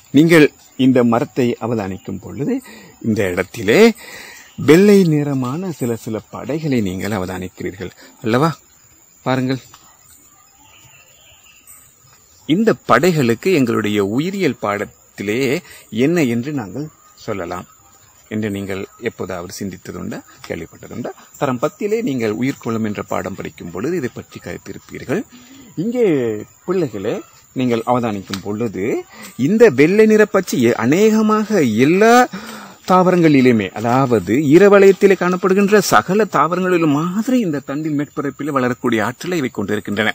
நீங்கள் இந்த மரத்தை அவதானிக்கும் பொழுது இந்த இடத்திலே வெள்ளை நிறமான சில படைகளை நீங்கள் அவதானிக்கிறீர்கள் அல்லவா? பாருங்கள். இந்த படைகளுக்கு எங்களுடைய உயிரியல் பாடத்திலே என்ன என்று நாங்கள் சொல்லலாம் என்று நீங்கள் எப்போதாவது சிந்தித்ததுண்டா, கேள்விப்பட்டதுண்டா? தரம் 10 நீங்கள் உயிர்கோளம் என்ற பாடம் படிக்கும் பொழுது இதை பற்றி கருத்திருப்பீர்கள். இங்கே பிள்ளைகளே நீங்கள் அவதானிக்கும் பொழுது இந்த வெள்ளை நிற பச்சை அநேகமாக எல்லா தாவரங்களிலுமே, அதாவது ஈரவலயத்திலே காணப்படுகின்ற சகல தாவரங்களிலும் மாதிரி இந்த தண்டின் மேற்பரப்பில் வளரக்கூடிய ஆற்றலை இவை கொண்டிருக்கின்றன.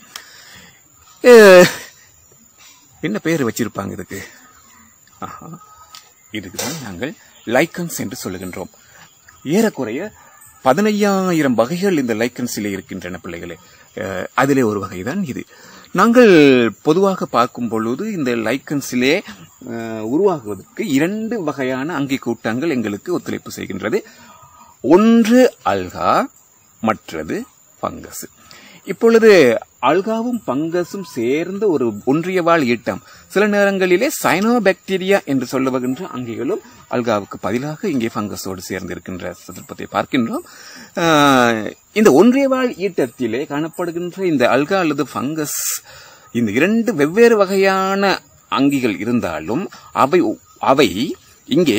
என்ன பெயர் வச்சிருப்பாங்க இதுக்கு? இதுக்குதான் நாங்கள் லைக்கன்ஸ் என்று சொல்லுகின்றோம். ஏறக்குறைய 15,000 வகைகள் இந்த லைக்கன்ஸிலே இருக்கின்றன பிள்ளைகளே. அதிலே ஒரு வகைதான் இது. நாங்கள் பொதுவாக பார்க்கும் பொழுது இந்த லைக்கன்ஸிலே உருவாகுவதற்கு 2 வகையான அங்கி கூட்டங்கள் எங்களுக்கு ஒத்துழைப்பு செய்கின்றது. ஒன்று அல்கா, மற்றது பங்கஸ். இப்பொழுது அல்காவும் பங்கஸும் சேர்ந்த ஒரு ஒன்றிய வாழ் ஈட்டம், சில நேரங்களிலே சைனோபாக்டீரியா என்று சொல்லுகின்ற அங்கிகளும் அல்காவுக்கு பதிலாக இங்கே பங்கஸோடு சேர்ந்து இருக்கின்ற சந்தர்ப்பத்தை பார்க்கின்றோம். இந்த ஒன்றிய வாழ் ஈட்டத்திலே காணப்படுகின்ற இந்த அல்கா அல்லது பங்கஸ், இந்த 2 வெவ்வேறு வகையான அங்கிகள் இருந்தாலும் அவை இங்கே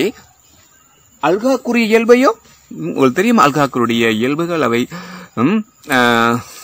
அல்காக்குரிய இயல்பையோ உங்களுக்கு தெரியும். அல்காக்குரிய இயல்புகள் அவை